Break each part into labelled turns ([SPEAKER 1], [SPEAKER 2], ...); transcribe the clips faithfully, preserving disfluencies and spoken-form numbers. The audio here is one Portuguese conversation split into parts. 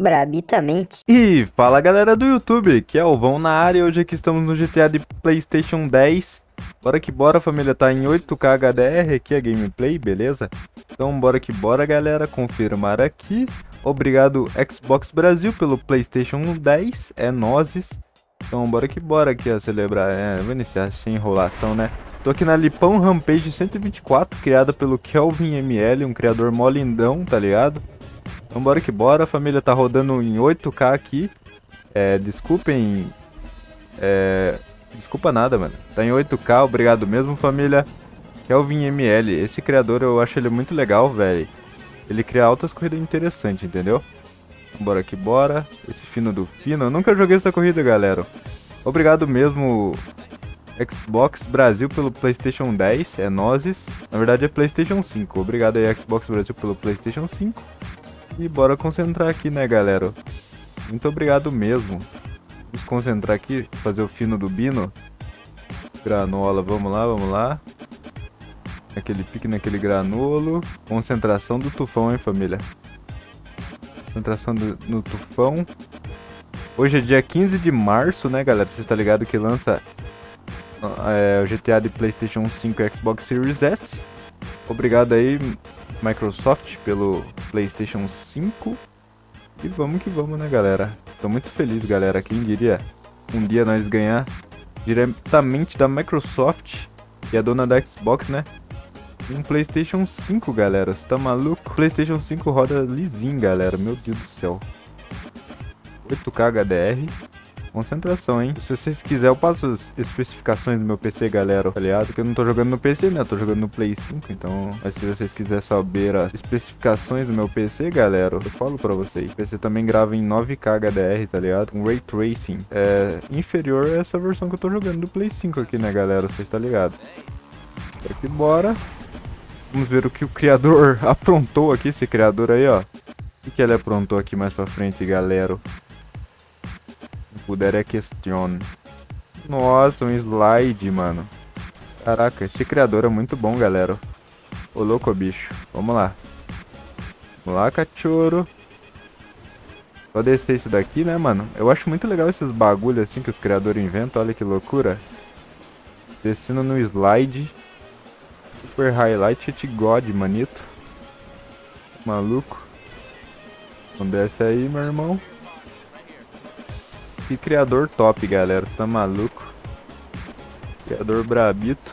[SPEAKER 1] Brabitamente.
[SPEAKER 2] E fala galera do YouTube, que é o Vão na área e hoje aqui estamos no G T A de PlayStation dez. Bora que bora, família, tá em oito K H D R, aqui é gameplay, beleza? Então bora que bora, galera, confirmar aqui. Obrigado Xbox Brasil pelo PlayStation dez, é nozes. Então bora que bora aqui, ó, celebrar, é, vou iniciar sem enrolação, né? Tô aqui na Lipão Rampage cento e vinte e quatro, criada pelo Kelvin M L, um criador mó lindão, tá ligado? Então bora que bora, a família tá rodando em oito K aqui. É, desculpem. É, desculpa nada, mano. Tá em oito K, obrigado mesmo, família. Kelvin M L, esse criador eu acho ele muito legal, velho. Ele cria altas corridas interessantes, entendeu? Então, bora que bora. Esse fino do fino, eu nunca joguei essa corrida, galera. Obrigado mesmo, Xbox Brasil, pelo PlayStation dez, é nozes. Na verdade é PlayStation cinco. Obrigado aí, Xbox Brasil, pelo PlayStation cinco. E bora concentrar aqui, né, galera? Muito obrigado mesmo. Vamos concentrar aqui, fazer o fino do Bino. Granola, vamos lá, vamos lá. Naquele pique, naquele granolo. Concentração do tufão, hein, família? Concentração do, no tufão. Hoje é dia quinze de março, né, galera? Você está ligado que lança é, o G T A de PlayStation cinco e Xbox Series S. Obrigado aí, Microsoft, pelo PlayStation cinco. E vamos que vamos, né, galera? Tô muito feliz, galera. Quem diria um dia nós ganhar diretamente da Microsoft, que é a dona da Xbox, né? Um PlayStation cinco, galera. Você tá maluco? PlayStation cinco roda lisinho, galera. Meu Deus do céu. oito K H D R. Concentração, hein? Se vocês quiserem, eu passo as especificações do meu P C, galera, tá ligado? Que eu não tô jogando no P C, né? Eu tô jogando no Play cinco, então... Mas se vocês quiserem saber as especificações do meu P C, galera, eu falo pra vocês. O P C também grava em nove K H D R, tá ligado? Com Ray Tracing. É inferior a essa versão que eu tô jogando do Play cinco aqui, né, galera? Vocês tá ligado? Bora que bora. Vamos ver o que o criador aprontou aqui, esse criador aí, ó. O que ele aprontou aqui mais pra frente, galera? Puder é questão. Nossa, um slide, mano. Caraca, esse criador é muito bom, galera. Ô louco, bicho. Vamos lá. Vamos lá, cachorro. Só descer isso daqui, né, mano? Eu acho muito legal esses bagulhos assim que os criadores inventam. Olha que loucura. Descendo no slide. Super highlight hit god, manito. Maluco. Então desce aí, meu irmão. Que criador top, galera. Você tá maluco? Criador brabito.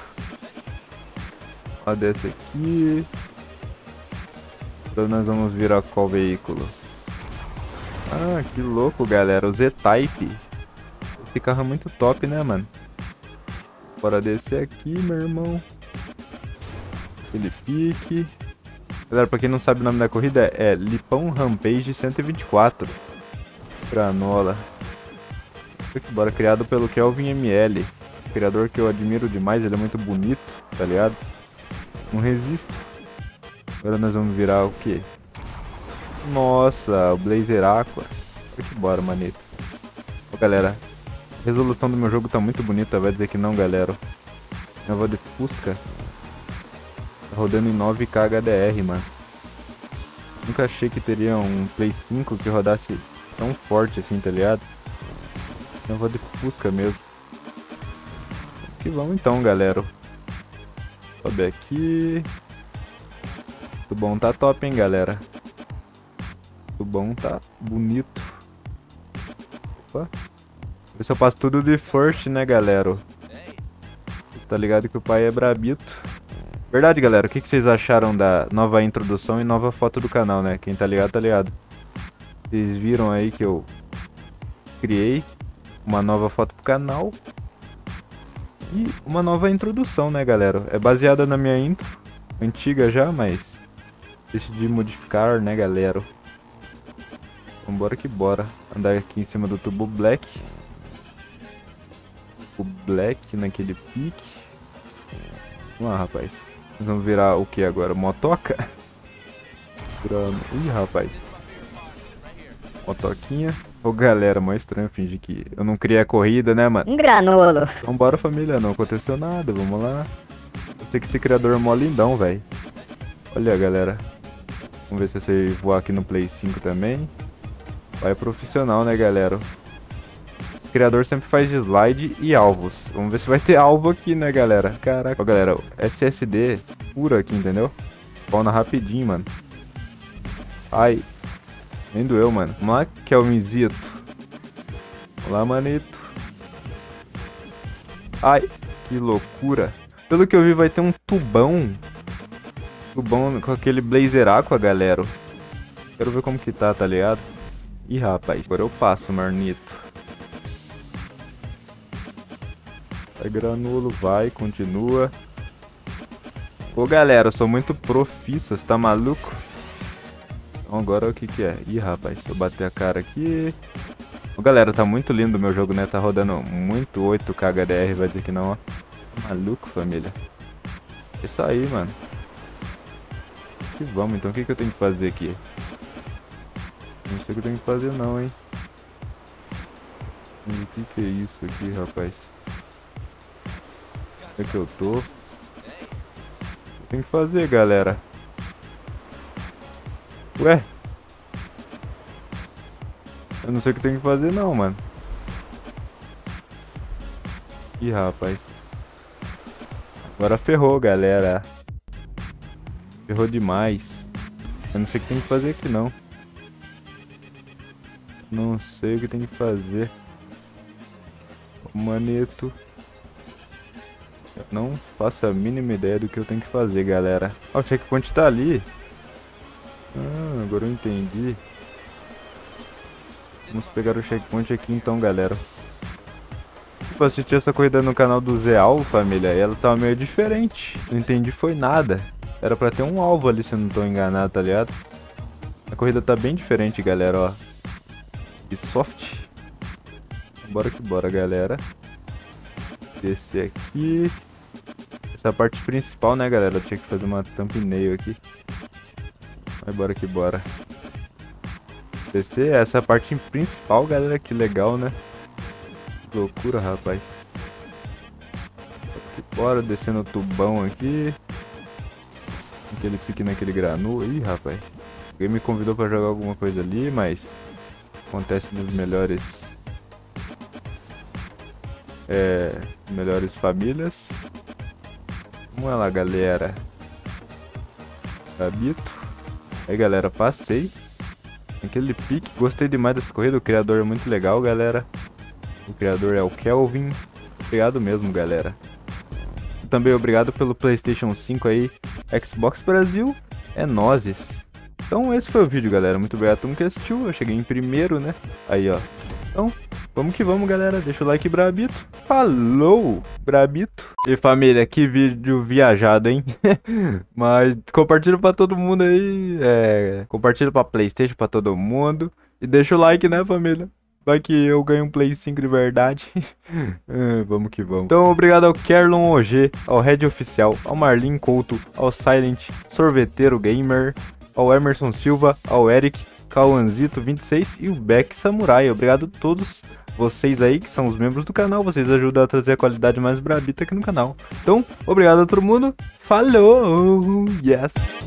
[SPEAKER 2] Ó, desce aqui. Então nós vamos virar qual veículo? Ah, que louco, galera. O Z-Type. Esse carro é muito top, né, mano? Bora descer aqui, meu irmão. Aquele pique. Galera, pra quem não sabe o nome da corrida, é Lipão Rampage cento e vinte e quatro. Granola. Bora, criado pelo Kelvin M L, criador que eu admiro demais, ele é muito bonito, tá ligado? Não resisto. Agora nós vamos virar o que? Nossa, o Blazer Aqua. Bora que bora, manito. Ô, galera, a resolução do meu jogo tá muito bonita, vai dizer que não, galera. Eu vou de Fusca. Tá rodando em nove K H D R, mano. Nunca achei que teria um Play cinco que rodasse tão forte assim, tá ligado? Eu vou de Fusca mesmo. Que vamos então, galera. Sobe aqui. O bom tá top, hein, galera. O bom tá bonito. Opa. Ver se eu passo tudo de first, né, galera? Você tá ligado que o pai é brabito. Verdade, galera. O que, que vocês acharam da nova introdução e nova foto do canal, né? Quem tá ligado, tá ligado. Vocês viram aí que eu criei uma nova foto pro canal e uma nova introdução, né, galera? É baseada na minha intro, antiga já, mas decidi modificar, né, galera? Então bora que bora. Andar aqui em cima do tubo black. O black naquele pique. Vamos lá, rapaz. Nós vamos virar o que agora? Motoca? Ih, rapaz. Motoquinha. Ô, galera, mó estranho fingir que eu não criei a corrida, né, mano?
[SPEAKER 1] Um granolo.
[SPEAKER 2] Então bora, família, não aconteceu nada, vamos lá. Eu sei que esse criador é mó lindão, velho. Olha, galera. Vamos ver se eu sei voar aqui no Play cinco também. Vai profissional, né, galera? O criador sempre faz slide e alvos. Vamos ver se vai ter alvo aqui, né, galera? Caraca. Ó, galera, S S D pura aqui, entendeu? Spawna rapidinho, mano. Ai. Nem doeu, mano. Vamos lá, Kelmizito. Vamos lá, manito. Ai, que loucura. Pelo que eu vi, vai ter um tubão. Tubão com aquele Blazer Aqua, galera. Quero ver como que tá, tá ligado? Ih, rapaz. Agora eu passo, marnito. Vai, granulo, vai, continua. Ô, galera, eu sou muito profissa, você tá maluco? Então agora o que que é? Ih, rapaz, deixa eu bater a cara aqui. Ô, galera, tá muito lindo o meu jogo, né? Tá rodando muito oito K H D R, vai dizer que não, ó. Tá maluco, família. É isso aí, mano. E vamos, então o que que eu tenho que fazer aqui? Não sei o que eu tenho que fazer não, hein? O que que é isso aqui, rapaz? Onde é que eu tô? O que eu tenho que fazer, galera? Ué? Eu não sei o que eu tenho que fazer não, mano. Ih, rapaz. Agora ferrou, galera. Ferrou demais. Eu não sei o que tem que fazer aqui, não. Não sei o que tem que fazer. Manito. Eu não faço a mínima ideia do que eu tenho que fazer, galera. Ó, o checkpoint tá ali. Ah, agora eu entendi. Vamos pegar o checkpoint aqui então, galera. Tipo, assisti essa corrida no canal do Zé Alvo, família, e ela tava meio diferente. Não entendi foi nada. Era pra ter um alvo ali, se eu não tô enganado, tá ligado? A corrida tá bem diferente, galera, ó. E soft. Bora que bora, galera. Descer aqui. Essa é a parte principal, né, galera? Eu tinha que fazer uma thumbnail aqui. Mas bora que bora. Descer, essa é a parte principal, galera. Que legal, né? Que loucura, rapaz. Bora descer no tubão aqui. Que ele fique naquele granulo. Ih, rapaz. Alguém me convidou pra jogar alguma coisa ali, mas acontece nos melhores É, melhores famílias. Vamos lá, galera. Habito. Aí, galera, passei. Aquele pique, gostei demais dessa corrida. O criador é muito legal, galera. O criador é o Kelvin. Obrigado mesmo, galera. Também obrigado pelo PlayStation cinco aí. Xbox Brasil é nozes. Então esse foi o vídeo, galera. Muito obrigado a todo mundo que assistiu. Eu cheguei em primeiro, né? Aí, ó. Então, vamos que vamos, galera. Deixa o like, brabito. Falou, brabito. E família, que vídeo viajado, hein? Mas compartilha pra todo mundo aí. É, compartilha pra PlayStation pra todo mundo. E deixa o like, né, família? Vai que eu ganho um Play cinco de verdade. ah, vamos que vamos. Então, obrigado ao Kerlon O G, ao Red Oficial, ao Marlin Couto, ao Silent Sorveteiro Gamer, ao Emerson Silva, ao Eric, Cauanzito vinte e seis e o Beck Samurai. Obrigado a todos vocês aí que são os membros do canal. Vocês ajudam a trazer a qualidade mais brabita aqui no canal. Então, obrigado a todo mundo. Falou! Yes!